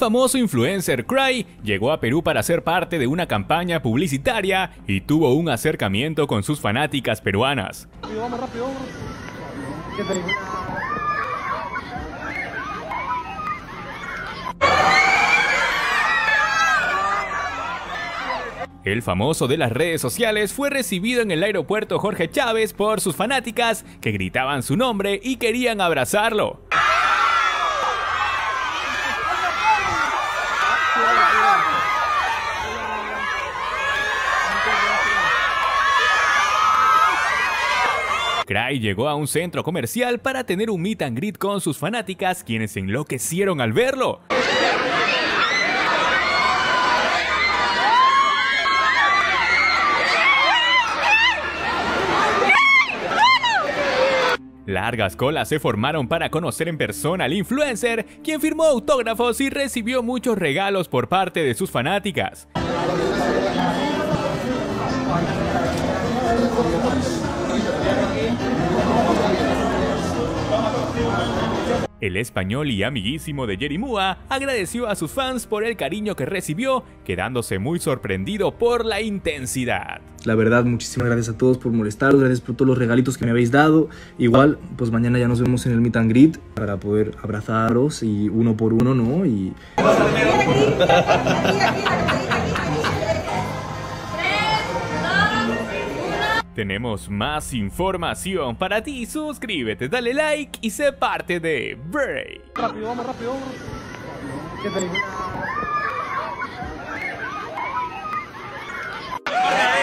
famoso influencer Cry llegó a Perú para ser parte de una campaña publicitaria y tuvo un acercamiento con sus fanáticas peruanas. Vamos rápido. ¿Qué tal? El famoso de las redes sociales fue recibido en el aeropuerto Jorge Chávez por sus fanáticas que gritaban su nombre y querían abrazarlo. Cry llegó a un centro comercial para tener un meet and greet con sus fanáticas, quienes se enloquecieron al verlo. Largas colas se formaron para conocer en persona al influencer, quien firmó autógrafos y recibió muchos regalos por parte de sus fanáticas. El español y amiguísimo de Yeri Mua agradeció a sus fans por el cariño que recibió, quedándose muy sorprendido por la intensidad. La verdad, muchísimas gracias a todos por molestaros, gracias por todos los regalitos que me habéis dado. Igual, pues mañana ya nos vemos en el meet and greet para poder abrazaros y uno por uno, ¿no? Y... Tenemos más información para ti, suscríbete, dale like y sé parte de Break. Rápido, vamos rápido. ¿Qué tal?